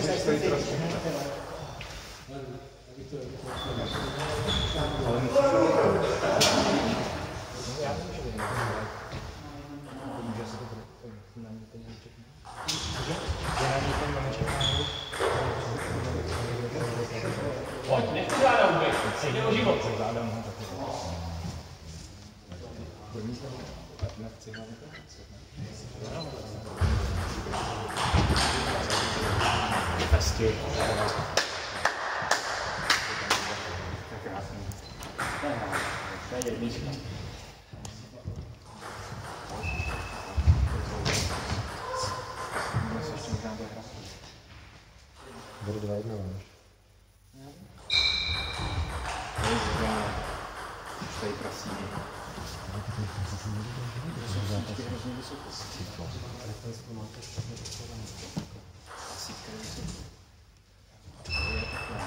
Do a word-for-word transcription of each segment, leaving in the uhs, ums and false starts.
Pojď, nechci záda vůbec, jde o život. Hezky. To je jednička. Bude dva jedna, máš. To je zrovna. Už tady prasí. Síťky hrozně vysoko. Síťko. Síťka je vysoko. To je takové.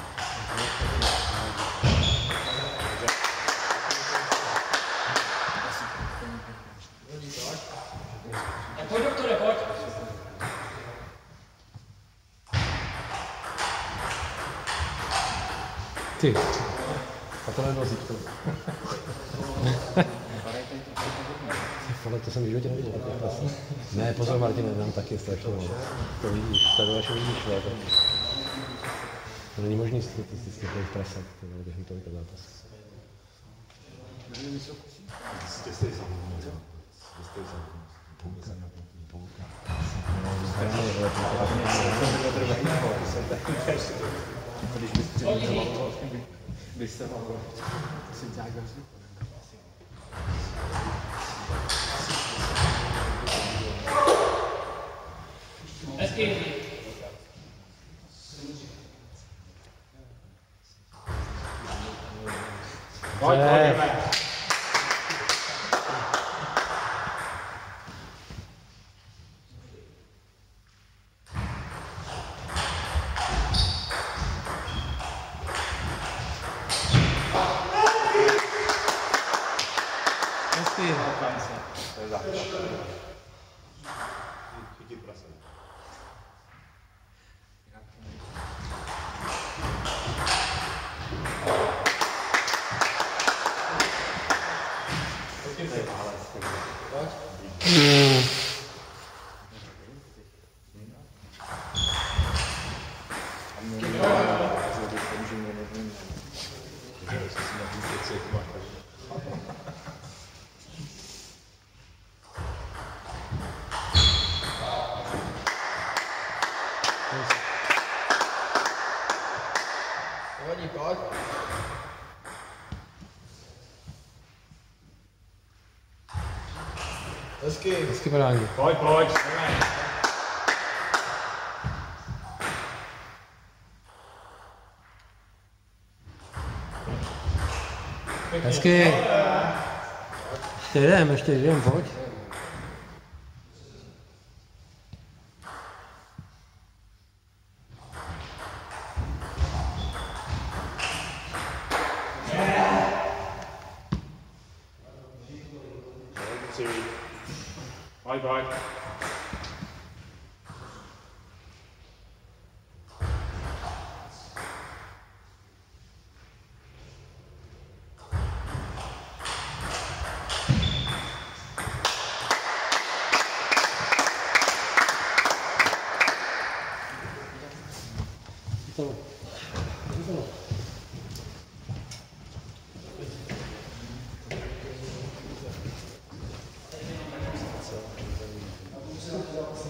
Pojď, doktore, pojď. Ty. A to nebylo zítko. Ale to jsem v životě neviděl. Ne, pozor Martine, nám taky strašně moc. To vidíš, tady vaše vidíš, ale to... To není možný statisticky tady prasat, to bylo během tolika zápasů. Jste za mnou, jo? Jste za mnou. Pouka. Pouka. Když byste mohl si nějak vzít. Hezky. Pojď, pojďme. Hezky. To je základ. Chytit prase. To je válec. Pojď. Pojď, pojď. Hezky. Hezky podání. Pojď, pojď. Hezky. Ještě jdem, ještě jdem, pojď. Pojď, pojď. To. To.